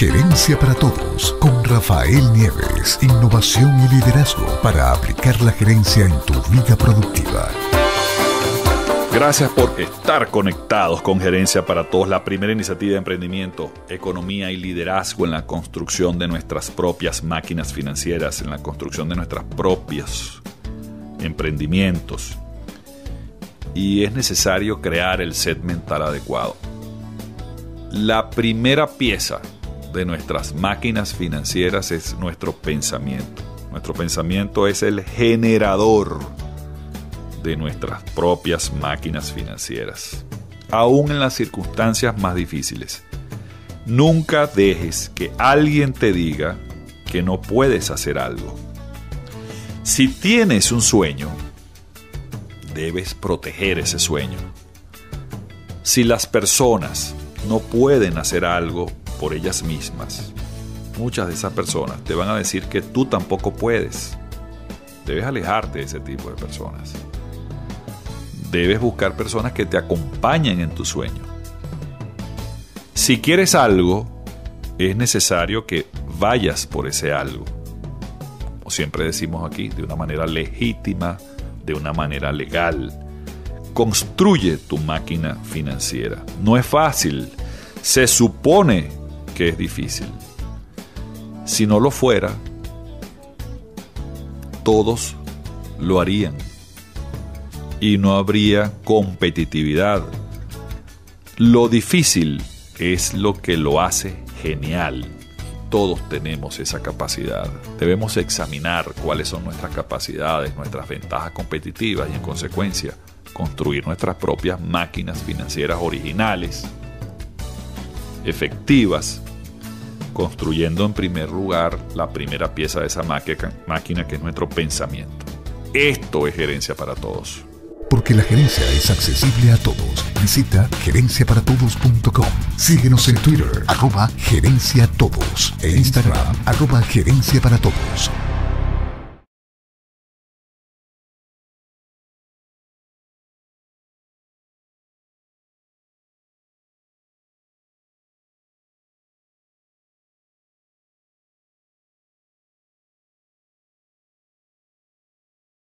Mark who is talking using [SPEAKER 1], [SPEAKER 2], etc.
[SPEAKER 1] Gerencia para Todos con Rafael Nieves. Innovación y liderazgo para aplicar la gerencia en tu vida productiva.
[SPEAKER 2] Gracias por estar conectados con Gerencia para Todos, la primera iniciativa de emprendimiento, economía y liderazgo en la construcción de nuestras propias máquinas financieras, en la construcción de nuestros propios emprendimientos. Y es necesario crear el set mental adecuado. La primera pieza de nuestras máquinas financieras es nuestro pensamiento. Nuestro pensamiento es el generador de nuestras propias máquinas financieras, aún en las circunstancias más difíciles. Nunca dejes que alguien te diga que no puedes hacer algo. Si tienes un sueño, debes proteger ese sueño. Si las personas no pueden hacer algo por ellas mismas, muchas de esas personas te van a decir que tú tampoco puedes. Debes alejarte de ese tipo de personas. Debes buscar personas que te acompañen en tu sueño. Si quieres algo, es necesario que vayas por ese algo. Como siempre decimos aquí, de una manera legítima, de una manera legal. Construye tu máquina financiera. No es fácil. Se supone que es difícil. Si no lo fuera, todos lo harían. Y no habría competitividad. Lo difícil es lo que lo hace genial. Todos tenemos esa capacidad. Debemos examinar cuáles son nuestras capacidades, nuestras ventajas competitivas y en consecuencia construir nuestras propias máquinas financieras originales, efectivas, construyendo en primer lugar la primera pieza de esa máquina que es nuestro pensamiento. Esto es Gerencia para Todos.
[SPEAKER 1] Porque la gerencia es accesible a todos. Visita gerenciaparatodos.com. Síguenos en Twitter, @gerenciatodos. E Instagram, @gerenciaparatodos.